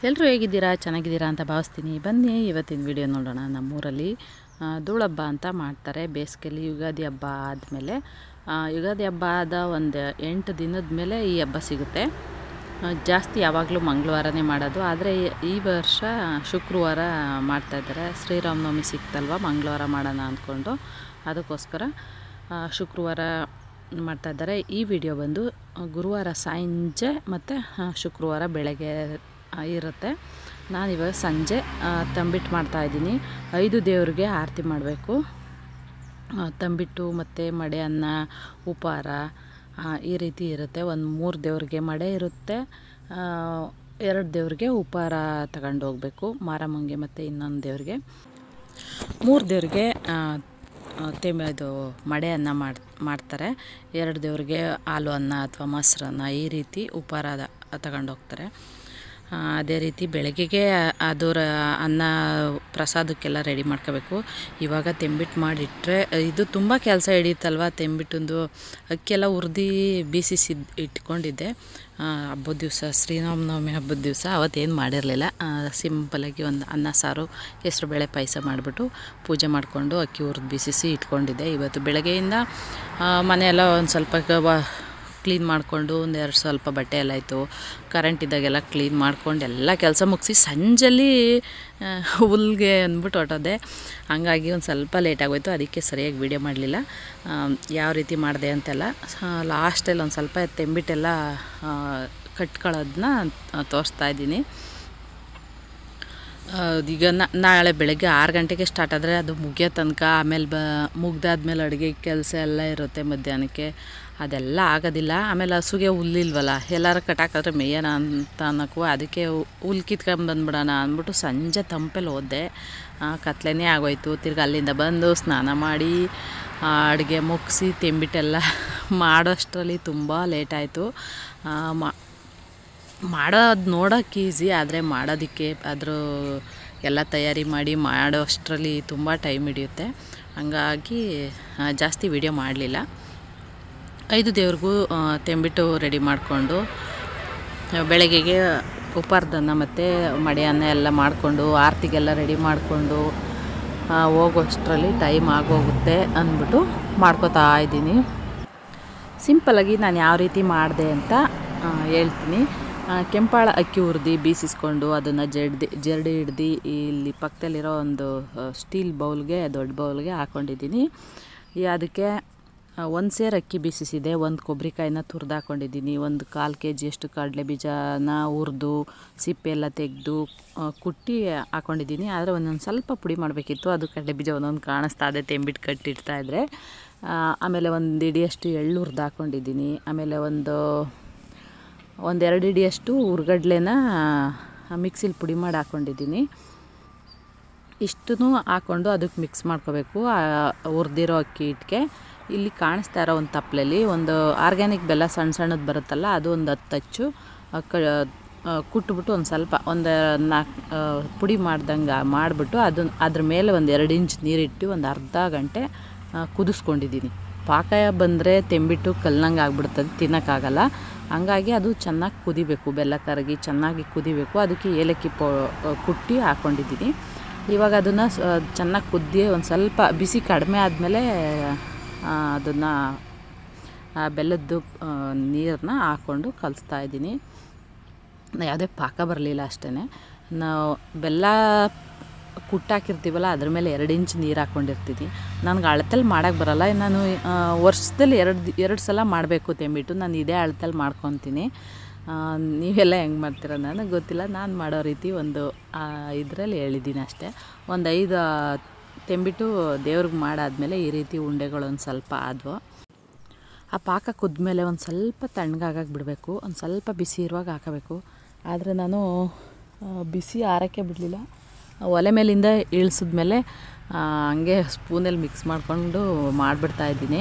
ಎಲ್ಲರೂ ಹೇಗಿದ್ದೀರಾ, ಚೆನ್ನಾಗಿದ್ದೀರಾ ಅಂತ ಭಾವಿಸ್ತೀನಿ. ಬನ್ನಿ ಇವತ್ತಿನ ವಿಡಿಯೋ ನೋಡೋಣ. ನಮ್ಮೂರಲ್ಲಿ ಧೂಳಹಬ್ಬ ಅಂತ ಮಾಡ್ತಾರೆ ಬೇಸಿಗೆಯಲ್ಲಿ. ಯುಗಾದಿ ಹಬ್ಬ ಆದಮೇಲೆ, ಯುಗಾದಿ ಹಬ್ಬ ಆದ ಒಂದು 8 ದಿನದ ಮೇಲೆ ಈ ಹಬ್ಬ ಸಿಗುತ್ತೆ. ಜಾಸ್ತಿ ಯಾವಾಗಲೂ ಮಂಗಳವಾರನೇ ಮಾಡೋದು, ಆದರೆ ಈ ವರ್ಷ ಶುಕ್ರವಾರ ಮಾಡ್ತಾಯಿದ್ದಾರೆ. ಶ್ರೀರಾಮನವಮಿ ಸಿಕ್ತಲ್ವ, ಮಂಗಳವಾರ ಮಾಡೋಣ ಅಂದ್ಕೊಂಡು ಅದಕ್ಕೋಸ್ಕರ ಶುಕ್ರವಾರ ಮಾಡ್ತಾಯಿದ್ದಾರೆ. ಈ ವಿಡಿಯೋ ಬಂದು ಗುರುವಾರ ಸಂಜೆ ಮತ್ತು ಶುಕ್ರವಾರ ಬೆಳಗ್ಗೆ ಇರುತ್ತೆ. ನಾನಿವಾಗ ಸಂಜೆ ತಂಬಿಟ್ಟು ಮಾಡ್ತಾಯಿದ್ದೀನಿ. 5 ದೇವ್ರಿಗೆ ಆರತಿ ಮಾಡಬೇಕು. ತಂಬಿಟ್ಟು ಮತ್ತು ಮಡೆ ಅನ್ನ, ಉಪಹಾರ ಈ ರೀತಿ ಇರುತ್ತೆ. ಒಂದು 3 ದೇವ್ರಿಗೆ ಮಡೆ ಇರುತ್ತೆ, 2 ದೇವ್ರಿಗೆ ಉಪಹಾರ ತಗೊಂಡು ಹೋಗಬೇಕು, ಮಾರಮ್ಮಂಗೆ ಮತ್ತು ಇನ್ನೊಂದು ದೇವ್ರಿಗೆ. 3 ದೇವ್ರಿಗೆ ಇದು ಮಡೆ ಅನ್ನ ಮಾಡ್ತಾರೆ. 2 ದೇವ್ರಿಗೆ ಹಾಲು ಅನ್ನ ಅಥವಾ ಮೊಸರನ್ನ ಈ ರೀತಿ ಉಪಹಾರ ತಗೊಂಡೋಗ್ತಾರೆ. ಅದೇ ರೀತಿ ಬೆಳಗ್ಗೆಗೆ ಅದರ ಅನ್ನ ಪ್ರಸಾದಕ್ಕೆಲ್ಲ ರೆಡಿ ಮಾಡ್ಕೋಬೇಕು. ಇವಾಗ ತೆಂಬಿಟ್ಟು ಮಾಡಿಟ್ರೆ ಇದು ತುಂಬ ಕೆಲಸ ಹಿಡಿಯುತ್ತಲ್ವ. ತೆಂಬಿಟ್ಟಂದು ಅಕ್ಕಿಯೆಲ್ಲ ಹುರಿದು ಬೀಸಿಸಿ ಇಟ್ಕೊಂಡಿದ್ದೆ ಹಬ್ಬದ ದಿವಸ, ಶ್ರೀರಾಮನವಮಿ ಹಬ್ಬದ ದಿವಸ. ಅವತ್ತೇನು ಮಾಡಿರಲಿಲ್ಲ, ಸಿಂಪಲಾಗಿ ಒಂದು ಅನ್ನ ಸಾರು ಹೆಸರುಬೇಳೆ ಪಾಯಸ ಮಾಡಿಬಿಟ್ಟು ಪೂಜೆ ಮಾಡಿಕೊಂಡು ಅಕ್ಕಿ ಹುರಿದು ಬೀಸಿಸಿ ಇಟ್ಕೊಂಡಿದ್ದೆ. ಇವತ್ತು ಬೆಳಗ್ಗೆಯಿಂದ ಮನೆಯೆಲ್ಲ ಒಂದು ಸ್ವಲ್ಪ ಕ್ಲೀನ್ ಮಾಡಿಕೊಂಡು, ಒಂದೆರಡು ಸ್ವಲ್ಪ ಬಟ್ಟೆ ಎಲ್ಲ ಇತ್ತು, ಕರೆಂಟ್ ಇದ್ದಾಗೆಲ್ಲ ಕ್ಲೀನ್ ಮಾಡ್ಕೊಂಡು ಎಲ್ಲ ಕೆಲಸ ಮುಗಿಸಿ ಸಂಜೆಲಿ ಹುಲ್ಗೆ ಅಂದ್ಬಿಟ್ಟು ಹೊರಟೋದೆ. ಹಂಗಾಗಿ ಒಂದು ಸ್ವಲ್ಪ ಲೇಟಾಗೋಯ್ತು, ಅದಕ್ಕೆ ಸರಿಯಾಗಿ ವೀಡಿಯೋ ಮಾಡಲಿಲ್ಲ. ಯಾವ ರೀತಿ ಮಾಡಿದೆ ಅಂತೆಲ್ಲ ಲಾಸ್ಟಲ್ಲಿ ಒಂದು ಸ್ವಲ್ಪ ತೆಂಬಿಟ್ಟೆಲ್ಲ ಕಟ್ಕೊಳ್ಳೋದನ್ನ ತೋರಿಸ್ತಾ ಇದ್ದೀನಿ. ಈಗ ನಾಳೆ ಬೆಳಗ್ಗೆ 6 ಗಂಟೆಗೆ ಸ್ಟಾರ್ಟ್ ಆದರೆ ಅದು ಮುಗಿಯೋ ತನಕ, ಆಮೇಲೆ ಮುಗ್ದಾದ್ಮೇಲೆ ಅಡುಗೆ ಕೆಲಸ ಎಲ್ಲ ಇರುತ್ತೆ ಮಧ್ಯಾಹ್ನಕ್ಕೆ, ಅದೆಲ್ಲ ಆಗೋದಿಲ್ಲ. ಆಮೇಲೆ ಹಸುಗೆ ಹುಲ್ಲಿಲ್ವಲ್ಲ, ಎಲ್ಲರೂ ಕಟಾಕಿದ್ರೆ ಮೇಯೋಣ ಅಂತ ಅನ್ನೋಕ್ಕೂ, ಅದಕ್ಕೆ ಹುಲ್ಲು ಕಿತ್ಕೊಂಬಂದ್ಬಿಡೋಣ ಅಂದ್ಬಿಟ್ಟು ಸಂಜೆ ತಂಪೆಲ್ಲಿ ಹೋದೆ. ಕತ್ಲೆನೇ ಆಗೋಯ್ತು. ತಿರ್ಗಿ ಅಲ್ಲಿಂದ ಬಂದು ಸ್ನಾನ ಮಾಡಿ ಅಡುಗೆ ಮುಗಿಸಿ ತೆಂಬಿಟ್ಟೆಲ್ಲ ಮಾಡೋಷ್ಟರಲ್ಲಿ ತುಂಬ ಲೇಟಾಯಿತು. ಮಾಡೋದು ನೋಡೋಕ್ಕೆ ಈಸಿ, ಆದರೆ ಮಾಡೋದಕ್ಕೆ ಅದ್ರ ಎಲ್ಲ ತಯಾರಿ ಮಾಡಿ ಮಾಡೋ ಅಷ್ಟರಲ್ಲಿ ತುಂಬ ಟೈಮ್ ಹಿಡಿಯುತ್ತೆ. ಹಂಗಾಗಿ ಜಾಸ್ತಿ ವಿಡಿಯೋ ಮಾಡಲಿಲ್ಲ. 5 ದೇವ್ರಿಗೂ ತೆಂಬಿಟ್ಟು ರೆಡಿ ಮಾಡಿಕೊಂಡು ಬೆಳಗ್ಗೆಗೆ ಉಪಹಾರದನ್ನ ಮತ್ತು ಮಡೆ ಅನ್ನ ಎಲ್ಲ ಮಾಡಿಕೊಂಡು ಆರತಿಗೆಲ್ಲ ರೆಡಿ ಮಾಡಿಕೊಂಡು ಹೋಗೋಷ್ಟರಲ್ಲಿ ಟೈಮ್ ಆಗೋಗುತ್ತೆ ಅಂದ್ಬಿಟ್ಟು ಮಾಡ್ಕೋತಾ ಇದ್ದೀನಿ. ಸಿಂಪಲಾಗಿ ನಾನು ಯಾವ ರೀತಿ ಮಾಡಿದೆ ಅಂತ ಹೇಳ್ತೀನಿ. ಕೆಂಪಾಳ ಅಕ್ಕಿ ಹುರಿದು ಬೀಸಿಸ್ಕೊಂಡು ಅದನ್ನು ಜರಡಿ ಹಿಡ್ದು ಇಲ್ಲಿ ಪಕ್ಕದಲ್ಲಿರೋ ಒಂದು ಸ್ಟೀಲ್ ಬೌಲ್ಗೆ, ದೊಡ್ಡ ಬೌಲ್ಗೆ ಹಾಕ್ಕೊಂಡಿದ್ದೀನಿ. ಅದಕ್ಕೆ 1 ಸೇರು ಅಕ್ಕಿ ಬೀಸಿಸಿದೆ, 1 ಕೊಬ್ಬರಿಕಾಯಿನ ತುರಿದು ಹಾಕ್ಕೊಂಡಿದ್ದೀನಿ, 1 1/4 kg ಕಡಲೆ ಬೀಜನ ಹುರಿದು ಸಿಪ್ಪೆ ಎಲ್ಲ ತೆಗೆದು ಕುಟ್ಟಿ ಹಾಕ್ಕೊಂಡಿದ್ದೀನಿ. ಆದರೆ ಒಂದೊಂದು ಸ್ವಲ್ಪ ಪುಡಿ ಮಾಡಬೇಕಿತ್ತು, ಅದು ಕಡಲೆ ಬೀಜ ಒಂದೊಂದು ಕಾಣಿಸ್ತಾ ಇದೆ ತೆಂಬಿಟ್ಟು ಕಟ್ಟಿಡ್ತಾಯಿದ್ರೆ. ಆಮೇಲೆ 1 ಹಿಡಿಯಷ್ಟು ಎಳ್ಳು ಹುರಿದು ಹಾಕ್ಕೊಂಡಿದ್ದೀನಿ. ಆಮೇಲೆ ಒಂದು 2 ಹಿಡಿಯಷ್ಟು ಹುರ್ಗಡ್ಲೆನ ಮಿಕ್ಸಿಲಿ ಪುಡಿ ಮಾಡಿ ಹಾಕ್ಕೊಂಡಿದ್ದೀನಿ. ಇಷ್ಟನ್ನು ಹಾಕ್ಕೊಂಡು ಅದಕ್ಕೆ ಮಿಕ್ಸ್ ಮಾಡ್ಕೋಬೇಕು. ಹುರಿದಿರೋ ಅಕ್ಕಿ ಹಿಟ್ಟಿಗೆ ಇಲ್ಲಿ ಕಾಣಿಸ್ತಾ ಇರೋ ಒಂದು ತಪ್ಪಲಲ್ಲಿ ಒಂದು ಆರ್ಗ್ಯಾನಿಕ್ ಬೆಲ್ಲ ಸಣ್ಣದು ಬರುತ್ತಲ್ಲ, ಅದು ಒಂದು 10 ಅಚ್ಚು ಕುಟ್ಬಿಟ್ಟು ಒಂದು ಸ್ವಲ್ಪ 4 ಪುಡಿ ಮಾಡ್ದಂಗೆ ಮಾಡಿಬಿಟ್ಟು ಅದ್ರ ಮೇಲೆ ಒಂದು 2 ಇಂಚ್ ನೀರಿಟ್ಟು ಒಂದು ಅರ್ಧ ಗಂಟೆ ಕುದಿಸ್ಕೊಂಡಿದ್ದೀನಿ. ಪಾಕ ಬಂದರೆ ತೆಂಬಿಟ್ಟು ಕಲ್ಲಂಗೆ ಆಗ್ಬಿಡ್ತದೆ, ತಿನ್ನೋಕ್ಕಾಗಲ್ಲ. ಹಂಗಾಗಿ ಅದು ಚೆನ್ನಾಗಿ ಕುದಿಬೇಕು, ಬೆಲ್ಲ ಕರಗಿ ಚೆನ್ನಾಗಿ ಕುದಿಬೇಕು. ಅದಕ್ಕೆ ಏಲಕ್ಕಿ ಕುಟ್ಟಿ ಹಾಕ್ಕೊಂಡಿದ್ದೀನಿ. ಇವಾಗ ಅದನ್ನು ಚೆನ್ನಾಗಿ ಕುದ್ದಿ ಒಂದು ಸ್ವಲ್ಪ ಬಿಸಿ ಕಡಿಮೆ ಆದಮೇಲೆ ಅದನ್ನು ಬೆಲ್ಲದ್ದು ನೀರನ್ನ ಹಾಕ್ಕೊಂಡು ಕಲಿಸ್ತಾ ಇದ್ದೀನಿ. ಯಾವುದೇ ಪಾಕ ಬರಲಿಲ್ಲ ಅಷ್ಟೇ. ನಾವು ಬೆಲ್ಲ ಕುಟ್ಟಾಕಿರ್ತೀವಲ್ಲ, ಅದ್ರ ಮೇಲೆ 2 ಇಂಚ್ ನೀರು ಹಾಕ್ಕೊಂಡಿರ್ತೀನಿ. ನನಗೆ ಅಳತೆಲ್ಲಿ ಮಾಡೋಕ್ಕೆ ಬರೋಲ್ಲ. ನಾನು ವರ್ಷದಲ್ಲಿ 2 ಸಲ ಮಾಡಬೇಕು ತೆಂಬಿಟ್ಟು. ನಾನು ಇದೇ ಅಳತೆಲ್ಲಿ ಮಾಡ್ಕೊತೀನಿ. ನೀವೆಲ್ಲ ಹೆಂಗೆ ಮಾಡ್ತೀರ ನನಗೆ ಗೊತ್ತಿಲ್ಲ. ನಾನು ಮಾಡೋ ರೀತಿ ಒಂದು ಇದರಲ್ಲಿ ಹೇಳಿದ್ದೀನಿ ಅಷ್ಟೇ. ಒಂದು 5 ತೆಂಬಿಟ್ಟು ದೇವ್ರಿಗೆ ಮಾಡಾದ್ಮೇಲೆ ಈ ರೀತಿ ಉಂಡೆಗಳೊಂದು ಸ್ವಲ್ಪ ಆದವು. ಆ ಪಾಕ ಕುದ್ಮೇಲೆ ಒಂದು ಸ್ವಲ್ಪ ತಣ್ಣಗಾಗಕ್ಕೆ ಬಿಡಬೇಕು, ಒಂದು ಸ್ವಲ್ಪ ಬಿಸಿ ಇರುವಾಗ ಹಾಕಬೇಕು. ಆದರೆ ನಾನು ಬಿಸಿ ಆರೋಕ್ಕೆ ಬಿಡಲಿಲ್ಲ. ಒಲೆ ಮೇಲಿಂದ ಇಳಿಸಿದ್ಮೇಲೆ ಹಂಗೆ ಸ್ಪೂನಲ್ಲಿ ಮಿಕ್ಸ್ ಮಾಡಿಕೊಂಡು ಮಾಡಿಬಿಡ್ತಾಯಿದ್ದೀನಿ.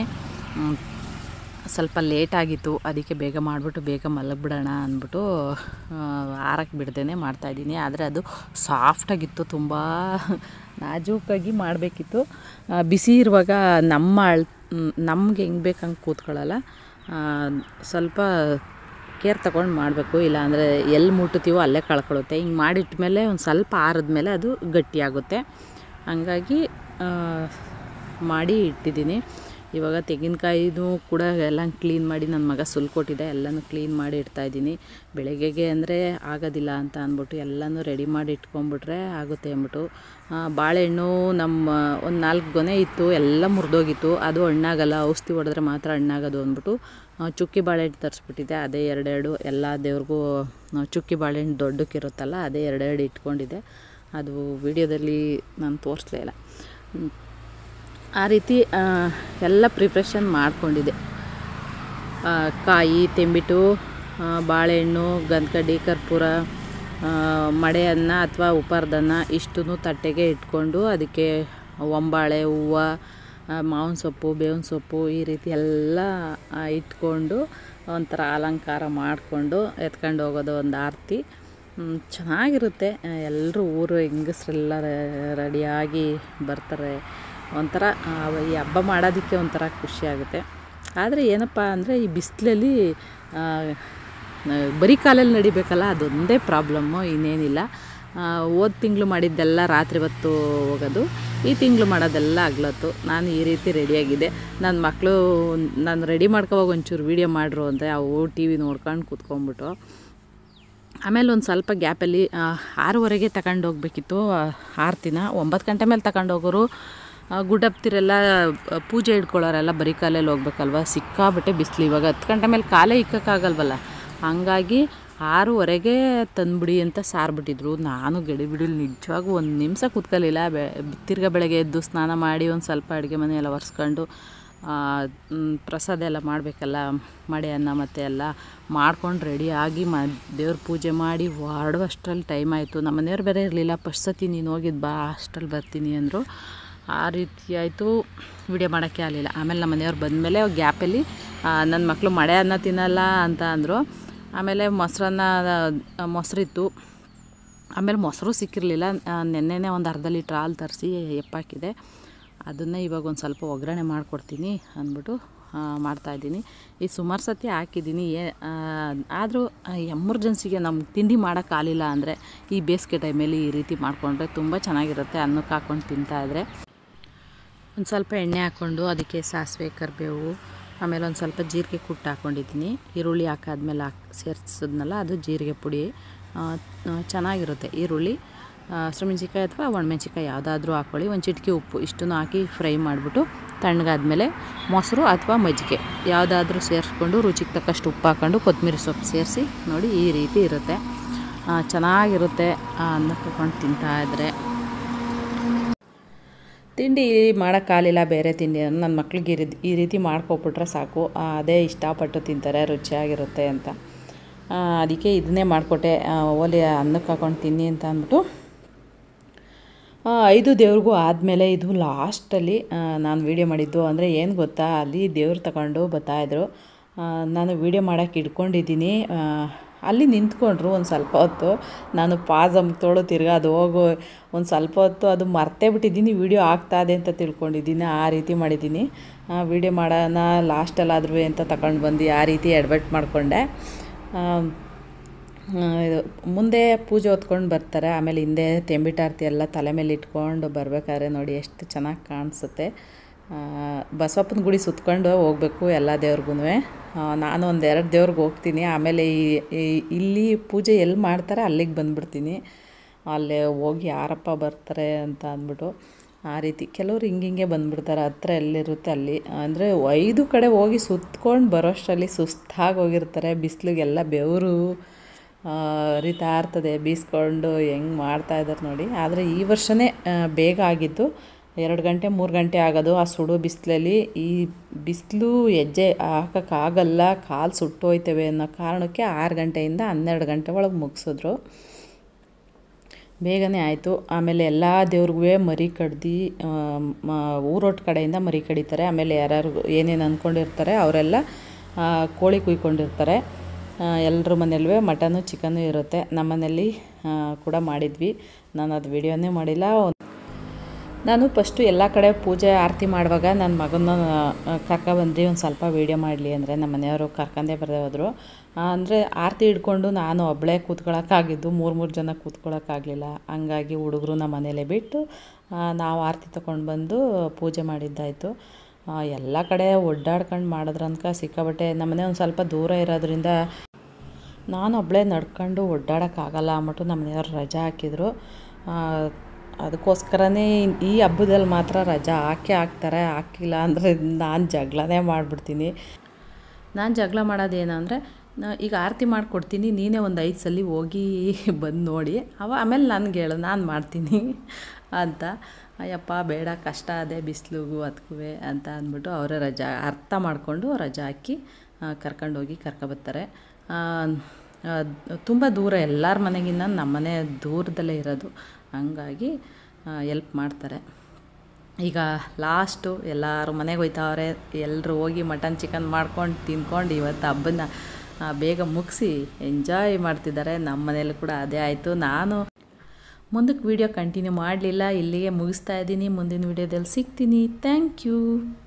ಸ್ವಲ್ಪ ಲೇಟಾಗಿತ್ತು, ಅದಕ್ಕೆ ಬೇಗ ಮಾಡಿಬಿಟ್ಟು ಬೇಗ ಮಲಗಿಬಿಡೋಣ ಅಂದ್ಬಿಟ್ಟು ಆರಕ್ಕೆ ಬಿಡ್ದೇ ಮಾಡ್ತಾಯಿದ್ದೀನಿ. ಆದರೆ ಅದು ಸಾಫ್ಟಾಗಿತ್ತು, ತುಂಬ ನಾಜೂಕಾಗಿ ಮಾಡಬೇಕಿತ್ತು. ಬಿಸಿ ಇರುವಾಗ ನಮ್ಗೆ ಹೆಂಗೆ ಬೇಕು ಹಂಗೆ ಕೂತ್ಕೊಳ್ಳಲ್ಲ. ಸ್ವಲ್ಪ ಕೇರ್ ತೊಗೊಂಡು ಮಾಡಬೇಕು, ಇಲ್ಲಾಂದರೆ ಎಲ್ಲಿ ಮುಟ್ಟುತ್ತೀವೋ ಅಲ್ಲೇ ಕಳ್ಕೊಳ್ಳುತ್ತೆ. ಹಿಂಗೆ ಮಾಡಿಟ್ಮೇಲೆ ಒಂದು ಸ್ವಲ್ಪ ಆರಿದ್ಮೇಲೆ ಅದು ಗಟ್ಟಿಯಾಗುತ್ತೆ. ಹಂಗಾಗಿ ಮಾಡಿ ಇಟ್ಟಿದ್ದೀನಿ. ಇವಾಗ ತೆಂಗಿನಕಾಯಿನೂ ಕೂಡ ಎಲ್ಲ ಕ್ಲೀನ್ ಮಾಡಿ ನನ್ನ ಮಗ ಸುಲ್ಕೊಟ್ಟಿದ್ದೆ, ಎಲ್ಲನೂ ಕ್ಲೀನ್ ಮಾಡಿ ಇಡ್ತಾಯಿದ್ದೀನಿ. ಬೆಳಗ್ಗೆಗೆ ಅಂದರೆ ಆಗೋದಿಲ್ಲ ಅಂತ ಅಂದ್ಬಿಟ್ಟು ಎಲ್ಲನೂ ರೆಡಿ ಮಾಡಿ ಇಟ್ಕೊಂಡ್ಬಿಟ್ರೆ ಆಗುತ್ತೆ ಅಂದ್ಬಿಟ್ಟು. ಬಾಳೆಹಣ್ಣು ನಮ್ಮ ಒಂದು 4 ಗೊನೆ ಇತ್ತು, ಎಲ್ಲ ಮುರಿದೋಗಿತ್ತು. ಅದು ಹಣ್ಣಾಗಲ್ಲ, ಔಷಧಿ ಹೊಡೆದ್ರೆ ಮಾತ್ರ ಹಣ್ಣಾಗೋದು ಅಂದ್ಬಿಟ್ಟು ಚುಕ್ಕಿ ಬಾಳೆಹಣ್ಣು ತರಿಸ್ಬಿಟ್ಟಿದ್ದೆ. ಅದೇ 2 ಎಲ್ಲ ದೇವ್ರಿಗೂ ಚುಕ್ಕಿ ಬಾಳೆಹಣ್ಣು ದೊಡ್ಡಕ್ಕಿರುತ್ತಲ್ಲ, ಅದೇ 2 ಇಟ್ಕೊಂಡಿದ್ದೆ. ಅದು ವಿಡಿಯೋದಲ್ಲಿ ನಾನು ತೋರಿಸ್ಲೇ ಇಲ್ಲ. ಆ ರೀತಿ ಎಲ್ಲ ಪ್ರಿಪ್ರೇಷನ್ ಮಾಡ್ಕೊಂಡಿದ್ದೆ. ಕಾಯಿ, ತೆಂಬಿಟ್ಟು, ಬಾಳೆಹಣ್ಣು, ಗಂಧಕಡ್ಡಿ, ಕರ್ಪೂರ, ಮಡೆ ಅನ್ನ ಅಥವಾ ಉಪ್ಪಾರ್ದನ್ನ ಇಷ್ಟನ್ನು ತಟ್ಟೆಗೆ ಇಟ್ಕೊಂಡು ಅದಕ್ಕೆ ಒಂಬಾಳೆ ಹೂವು, ಮಾವಿನ ಸೊಪ್ಪು, ಬೇವಿನ ಸೊಪ್ಪು ಈ ರೀತಿ ಎಲ್ಲ ಇಟ್ಕೊಂಡು ಒಂಥರ ಅಲಂಕಾರ ಮಾಡಿಕೊಂಡು ಎತ್ಕೊಂಡು ಹೋಗೋದು ಒಂದು ಆರತಿ. ಚೆನ್ನಾಗಿರುತ್ತೆ. ಎಲ್ಲರೂ ಊರು ಹೆಂಗಸ್ರೆಲ್ಲ ರೆಡಿಯಾಗಿ ಬರ್ತಾರೆ. ಒಂಥರ ಈ ಹಬ್ಬ ಮಾಡೋದಕ್ಕೆ ಒಂಥರ ಖುಷಿಯಾಗುತ್ತೆ. ಆದರೆ ಏನಪ್ಪ ಅಂದರೆ ಈ ಬಿಸಿಲಲ್ಲಿ ಬರೀ ಕಾಲಲ್ಲಿ ನಡಿಬೇಕಲ್ಲ, ಅದೊಂದೇ ಪ್ರಾಬ್ಲಮ್ಮು, ಇನ್ನೇನಿಲ್ಲ. ಹೋದ ತಿಂಗಳು ಮಾಡಿದ್ದೆಲ್ಲ ರಾತ್ರಿ ಹೊತ್ತು ಹೋಗೋದು, ಈ ತಿಂಗಳು ಮಾಡೋದೆಲ್ಲ ಹಗ್ಲೊತ್ತು. ನಾನು ಈ ರೀತಿ ರೆಡಿಯಾಗಿದ್ದೆ. ನನ್ನ ಮಕ್ಕಳು ನಾನು ರೆಡಿ ಮಾಡ್ಕೋವಾಗ ಒಂಚೂರು ವೀಡಿಯೋ ಮಾಡ್ರು ಅಂತ ಅವು ಟಿ ವಿ ನೋಡ್ಕೊಂಡು ಕೂತ್ಕೊಂಡ್ಬಿಟ್ಟು. ಆಮೇಲೆ ಒಂದು ಸ್ವಲ್ಪ ಗ್ಯಾಪಲ್ಲಿ 6:30ಗೆ ತಗೊಂಡು ಹೋಗ್ಬೇಕಿತ್ತು ಆರತಿನ. 9 ಗಂಟೆ ಮೇಲೆ ತಗೊಂಡು ಹೋಗೋರು. ಗುಡ್ಡಪ್ತಿರೆಲ್ಲ ಪೂಜೆ ಇಟ್ಕೊಳ್ಳೋರೆಲ್ಲ ಬರೀ ಕಾಲಲ್ಲಿ ಹೋಗ್ಬೇಕಲ್ವ, ಸಿಕ್ಕಾಬಟ್ಟೆ ಬಿಸಿಲು. ಇವಾಗ 10 ಗಂಟೆ ಮೇಲೆ ಕಾಲೇ ಇಕ್ಕೋಕ್ಕಾಗಲ್ವಲ್ಲ, ಹಂಗಾಗಿ 6:30ಗೆ ತಂದುಬಿಡಿ ಅಂತ ಸಾರ್ಬಿಟ್ಟಿದ್ರು. ನಾನು ಗಡಿಬಿಡಿಲಿ ನಿಜವಾಗೂ ಒಂದು ನಿಮಿಷ ಕೂತ್ಕೊಳ್ಳಿಲ್ಲ. ತಿರ್ಗಾ ಬೆಳಗ್ಗೆ ಎದ್ದು ಸ್ನಾನ ಮಾಡಿ ಒಂದು ಸ್ವಲ್ಪ ಅಡುಗೆ ಮನೆ ಎಲ್ಲ ಒರೆಸ್ಕೊಂಡು ಪ್ರಸಾದ ಎಲ್ಲ ಮಾಡಬೇಕಲ್ಲ, ಮಡೆ ಅನ್ನ ಮತ್ತು ಎಲ್ಲ ಮಾಡ್ಕೊಂಡು ರೆಡಿಯಾಗಿ ದೇವ್ರ ಪೂಜೆ ಮಾಡಿ ಹೊರಡುವಷ್ಟರಲ್ಲಿ ಟೈಮ್ ಆಯಿತು. ನಮ್ಮ ಮನೆಯವ್ರು ಬೇರೆ ಇರಲಿಲ್ಲ. ಫಸ್ಟ್ ಸತಿ ನೀನು ಹೋಗಿದ್ದು ಬಾ, ಅಷ್ಟರಲ್ಲಿ ಬರ್ತೀನಿ ಅಂದರು. ಆ ರೀತಿ ಆಯಿತು, ವಿಡಿಯೋ ಮಾಡೋಕ್ಕೆ ಆಗಲಿಲ್ಲ. ಆಮೇಲೆ ನಮ್ಮ ಮನೆಯವ್ರು ಬಂದಮೇಲೆ ಗ್ಯಾಪಲ್ಲಿ ನನ್ನ ಮಕ್ಕಳು ಮಡೆ ಅನ್ನ ತಿನ್ನಲ್ಲ ಅಂತ ಅಂದರು. ಆಮೇಲೆ ಮೊಸರಿತ್ತು. ಆಮೇಲೆ ಮೊಸರು ಸಿಕ್ಕಿರಲಿಲ್ಲ. ನೆನ್ನೆನೇ ಒಂದು ಅರ್ಧ ಲೀಟ್ರ್ ಹಾಲು ತರಿಸಿ ಎಪ್ಪಾಕಿದೆ. ಅದನ್ನೇ ಇವಾಗ ಒಂದು ಸ್ವಲ್ಪ ಒಗ್ಗರಣೆ ಮಾಡಿಕೊಡ್ತೀನಿ ಅಂದ್ಬಿಟ್ಟು ಮಾಡ್ತಾಯಿದ್ದೀನಿ. ಈ ಸುಮಾರು ಸತಿ ಹಾಕಿದ್ದೀನಿ. ಆದರೂ ಎಮರ್ಜೆನ್ಸಿಗೆ ನಮ್ಗೆ ತಿಂಡಿ ಮಾಡೋಕ್ಕಾಗಲಿಲ್ಲ ಅಂದರೆ ಈ ಬೇಸಿಗೆ ಟೈಮಲ್ಲಿ ಈ ರೀತಿ ಮಾಡಿಕೊಂಡ್ರೆ ತುಂಬ ಚೆನ್ನಾಗಿರುತ್ತೆ. ಅನ್ನಕ್ಕೆ ಹಾಕ್ಕೊಂಡು ತಿಂತಾಯಿದ್ರೆ. ಒಂದು ಸ್ವಲ್ಪ ಎಣ್ಣೆ ಹಾಕ್ಕೊಂಡು ಅದಕ್ಕೆ ಸಾಸಿವೆ, ಕರಿಬೇವು, ಆಮೇಲೆ ಒಂದು ಸ್ವಲ್ಪ ಜೀರಿಗೆ ಕುಟ್ಟು ಹಾಕ್ಕೊಂಡಿದ್ದೀನಿ. ಈರುಳ್ಳಿ ಹಾಕಾದ್ಮೇಲೆ ಸೇರಿಸಿದ್ನಲ್ಲ, ಅದು ಜೀರಿಗೆ ಪುಡಿ. ಚೆನ್ನಾಗಿರುತ್ತೆ. ಈರುಳ್ಳಿ, ಹಸಿಮೆಣ್ಸಿಕಾಯಿ ಅಥವಾ ಒಣಮೆಣ್ಸಿಕಾಯಿ ಯಾವುದಾದ್ರೂ ಹಾಕ್ಕೊಳ್ಳಿ. ಒಂದು ಚಿಟಿಕೆ ಉಪ್ಪು ಇಷ್ಟನ್ನು ಹಾಕಿ ಫ್ರೈ ಮಾಡಿಬಿಟ್ಟು ತಣ್ಣಗಾದ್ಮೇಲೆ ಮೊಸರು ಅಥವಾ ಮಜ್ಜಿಗೆ ಯಾವುದಾದ್ರೂ ಸೇರಿಸ್ಕೊಂಡು ರುಚಿಗೆ ತಕ್ಕಷ್ಟು ಉಪ್ಪು ಹಾಕ್ಕೊಂಡು ಕೊತ್ತಂಬರಿ ಸೊಪ್ಪು ಸೇರಿಸಿ ನೋಡಿ, ಈ ರೀತಿ ಇರುತ್ತೆ. ಚೆನ್ನಾಗಿರುತ್ತೆ. ಅನ್ನಕ್ಕೆ ಹಾಕ್ಕೊಂಡು ತಿಂತಾಯಿದ್ರೆ. ತಿಂಡಿ ಮಾಡೋಕ್ಕಾಗಲಿಲ್ಲ, ಬೇರೆ ತಿಂಡಿ ನನ್ನ ಮಕ್ಳಿಗೆ ಈ ರೀತಿ ಮಾಡ್ಕೊಬಿಟ್ರೆ ಸಾಕು, ಅದೇ ಇಷ್ಟಪಟ್ಟು ತಿಂತಾರೆ, ರುಚಿಯಾಗಿರುತ್ತೆ ಅಂತ. ಅದಕ್ಕೆ ಇದನ್ನೇ ಮಾಡಿಕೊಟ್ಟೆ. ಒಲೆ ಅನ್ನಕ್ಕೆ ಹಾಕ್ಕೊಂಡು ತಿನ್ನಿ ಅಂತ ಅಂದ್ಬಿಟ್ಟು. 5 ದೇವ್ರಿಗೂ ಆದಮೇಲೆ ಇದು ಲಾಸ್ಟಲ್ಲಿ ನಾನು ವೀಡಿಯೋ ಮಾಡಿದ್ದು. ಅಂದರೆ ಏನು ಗೊತ್ತಾ, ಅಲ್ಲಿ ದೇವ್ರು ತಗೊಂಡು ಬರ್ತಾಯಿದ್ರು. ನಾನು ವೀಡಿಯೋ ಮಾಡೋಕ್ಕೆ ಇಟ್ಕೊಂಡಿದ್ದೀನಿ. ಅಲ್ಲಿ ನಿಂತ್ಕೊಂಡ್ರು ಒಂದು ಸ್ವಲ್ಪ ಹೊತ್ತು. ನಾನು ಪಾಸ್ ತೊಳು ತಿರ್ಗಾ ಅದು ಹೋಗು ಒಂದು ಸ್ವಲ್ಪ ಹೊತ್ತು ಅದು ಮರ್ತೇ ಬಿಟ್ಟಿದ್ದೀನಿ. ವೀಡಿಯೋ ಆಗ್ತಾಯಿದೆ ಅಂತ ತಿಳ್ಕೊಂಡಿದ್ದೀನಿ. ಆ ರೀತಿ ಮಾಡಿದ್ದೀನಿ. ವೀಡಿಯೋ ಮಾಡೋಣ ಲಾಸ್ಟಲ್ಲಾದ್ರೂ ಅಂತ ತಗೊಂಡು ಬಂದು ಆ ರೀತಿ ಎಡ್ವರ್ಟ್ ಮಾಡಿಕೊಂಡೆ. ಇದು ಮುಂದೆ ಪೂಜೆ ಹೊತ್ಕೊಂಡು ಬರ್ತಾರೆ. ಆಮೇಲೆ ಹಿಂದೆ ತೆಂಬಿಟಾರ್ತಿ ಎಲ್ಲ ತಲೆ ಮೇಲೆ ಇಟ್ಕೊಂಡು ಬರಬೇಕಾದ್ರೆ ನೋಡಿ ಎಷ್ಟು ಚೆನ್ನಾಗಿ ಕಾಣಿಸುತ್ತೆ. ಬಸವಪ್ಪನ ಗುಡಿ ಸುತ್ಕೊಂಡು ಹೋಗ್ಬೇಕು ಎಲ್ಲ ದೇವ್ರಿಗೂ. ನಾನು ಒಂದು 2 ದೇವ್ರಿಗೆ ಹೋಗ್ತೀನಿ. ಆಮೇಲೆ ಇಲ್ಲಿ ಪೂಜೆ ಎಲ್ಲಿ ಮಾಡ್ತಾರೆ ಅಲ್ಲಿಗೆ ಬಂದುಬಿಡ್ತೀನಿ. ಅಲ್ಲೇ ಹೋಗಿ ಯಾರಪ್ಪ ಬರ್ತಾರೆ ಅಂತ ಅಂದ್ಬಿಟ್ಟು ಆ ರೀತಿ ಕೆಲವರು ಹಿಂಗೆ ಬಂದುಬಿಡ್ತಾರೆ. ಹತ್ರ ಎಲ್ಲಿರುತ್ತೆ ಅಲ್ಲಿ. ಅಂದರೆ 5 ಕಡೆ ಹೋಗಿ ಸುತ್ಕೊಂಡು ಬರೋಷ್ಟರಲ್ಲಿ ಸುಸ್ತಾಗಿ ಹೋಗಿರ್ತಾರೆ. ಬಿಸಿಲಿಗೆಲ್ಲ ಬೆವರು ಹರಿತಾ ಇರ್ತದೆ, ಬೀಸ್ಕೊಂಡು ಹೆಂಗೆ ಮಾಡ್ತಾಯಿದ್ದಾರೆ ನೋಡಿ. ಆದರೆ ಈ ವರ್ಷವೇ ಬೇಗ ಆಗಿದ್ದು. 2 ಗಂಟೆ 3 ಗಂಟೆ ಆಗೋದು ಆ ಸುಡು ಬಿಸಿಲಲ್ಲಿ. ಈ ಬಿಸಿಲು ಹೆಜ್ಜೆ ಹಾಕೋಕ್ಕಾಗಲ್ಲ, ಕಾಲು ಸುಟ್ಟೋಯ್ತವೆ ಅನ್ನೋ ಕಾರಣಕ್ಕೆ 6 ಗಂಟೆಯಿಂದ 12 ಗಂಟೆ ಒಳಗೆ ಮುಗಿಸಿದ್ರು. ಬೇಗನೆ ಆಯಿತು. ಆಮೇಲೆ ಎಲ್ಲ ದೇವ್ರಿಗೂ ಮರಿ ಕಡ್ದು ಊರೊಟ್ಟು ಕಡೆಯಿಂದ ಮರಿ ಕಡಿತಾರೆ. ಆಮೇಲೆ ಯಾರ್ಯಾರು ಏನೇನು ಅಂದ್ಕೊಂಡಿರ್ತಾರೆ ಅವರೆಲ್ಲ ಕೋಳಿ ಕುಯ್ಕೊಂಡಿರ್ತಾರೆ. ಎಲ್ಲರ ಮನೇಲೂ ಮಟನು ಚಿಕನ್ನು ಇರುತ್ತೆ. ನಮ್ಮ ಮನೇಲಿ ಕೂಡ ಮಾಡಿದ್ವಿ. ನಾನು ಅದು ವಿಡಿಯೋನೇ ಮಾಡಿಲ್ಲ. ನಾನು ಫಸ್ಟು ಎಲ್ಲ ಕಡೆ ಪೂಜೆ ಆರತಿ ಮಾಡುವಾಗ ನನ್ನ ಮಗನ ಕರ್ಕೊಬಂದು ಒಂದು ಸ್ವಲ್ಪ ವೀಡಿಯೋ ಮಾಡಲಿ ಅಂದರೆ ನಮ್ಮ ಮನೆಯವರು ಕರ್ಕೊಂಡೇ ಬರದೇ ಹೋದರು. ಅಂದರೆ ಆರತಿ ಹಿಡ್ಕೊಂಡು ನಾನು ಒಬ್ಬಳೇ ಕೂತ್ಕೊಳ್ಳೋಕ್ಕಾಗಿದ್ದು 3 ಜನ ಕೂತ್ಕೊಳ್ಳೋಕ್ಕಾಗಲಿಲ್ಲ. ಹಂಗಾಗಿ ಹುಡುಗರು ನಮ್ಮ ಮನೇಲೇ ಬಿಟ್ಟು ನಾವು ಆರತಿ ತೊಗೊಂಡು ಬಂದು ಪೂಜೆ ಮಾಡಿದ್ದಾಯಿತು. ಎಲ್ಲ ಕಡೆ ಒಡ್ಡಾಡ್ಕೊಂಡು ಮಾಡಿದ್ರನ್ಕ ಸಿಕ್ಕಾಬಟ್ಟೆ. ನಮ್ಮನೆ ಒಂದು ಸ್ವಲ್ಪ ದೂರ ಇರೋದ್ರಿಂದ ನಾನು ಒಬ್ಬಳೇ ನಡ್ಕೊಂಡು ಒಡ್ಡಾಡೋಕ್ಕಾಗಲ್ಲ ಅಂದ್ಬಿಟ್ಟು ನಮ್ಮ ಮನೆಯವ್ರು ರಜಾ ಹಾಕಿದರು. ಅದಕ್ಕೋಸ್ಕರನೇ ಈ ಹಬ್ಬದಲ್ಲಿ ಮಾತ್ರ ರಜಾ ಹಾಕ್ತಾರೆ. ಹಾಕಿಲ್ಲ ಅಂದರೆ ನಾನು ಜಗಳನೇ ಮಾಡಿಬಿಡ್ತೀನಿ. ನಾನು ಜಗಳ ಮಾಡೋದೇನೆಂದರೆ, ಈಗ ಆರತಿ ಮಾಡಿಕೊಡ್ತೀನಿ, ನೀನೇ ಒಂದು 5 ಸಲ ಹೋಗಿ ಬಂದು ನೋಡಿ, ಆಮೇಲೆ ನನಗೆ ಹೇಳು, ನಾನು ಮಾಡ್ತೀನಿ ಅಂತ. ಅಯ್ಯಪ್ಪ ಬೇಡ, ಕಷ್ಟ ಅದೇ ಬಿಸಿಲಿಗೂ ಅದಕ್ಕೂ ಅಂತ ಅಂದ್ಬಿಟ್ಟು ಅವರೇ ರಜಾ ಅರ್ಥ ಮಾಡಿಕೊಂಡು ರಜಾ ಹಾಕಿ ಕರ್ಕೊಂಡೋಗಿ ಕರ್ಕೊಬರ್ತಾರೆ. ತುಂಬ ದೂರ, ಎಲ್ಲರ ಮನೆಗಿನ್ನ ನಮ್ಮ ಮನೆ ದೂರದಲ್ಲೇ ಇರೋದು. ಹಂಗಾಗಿ ಎಲ್ಪ್ ಮಾಡ್ತಾರೆ. ಈಗ ಲಾಸ್ಟು ಎಲ್ಲರೂ ಮನೆಗೆ ಹೋಯ್ತಾವ್ರೆ. ಎಲ್ಲರೂ ಹೋಗಿ ಮಟನ್ ಚಿಕನ್ ಮಾಡ್ಕೊಂಡು ತಿಂದ್ಕೊಂಡು ಇವತ್ತು ಹಬ್ಬನ ಬೇಗ ಮುಗಿಸಿ ಎಂಜಾಯ್ ಮಾಡ್ತಿದ್ದಾರೆ. ನಮ್ಮ ಮನೇಲಿ ಕೂಡ ಅದೇ ಆಯಿತು. ನಾನು ಮುಂದಕ್ಕೆ ವೀಡಿಯೋ ಕಂಟಿನ್ಯೂ ಮಾಡಲಿಲ್ಲ, ಇಲ್ಲಿಗೆ ಮುಗಿಸ್ತಾ ಇದ್ದೀನಿ. ಮುಂದಿನ ವೀಡಿಯೋದಲ್ಲಿ ಸಿಗ್ತೀನಿ. Thank you.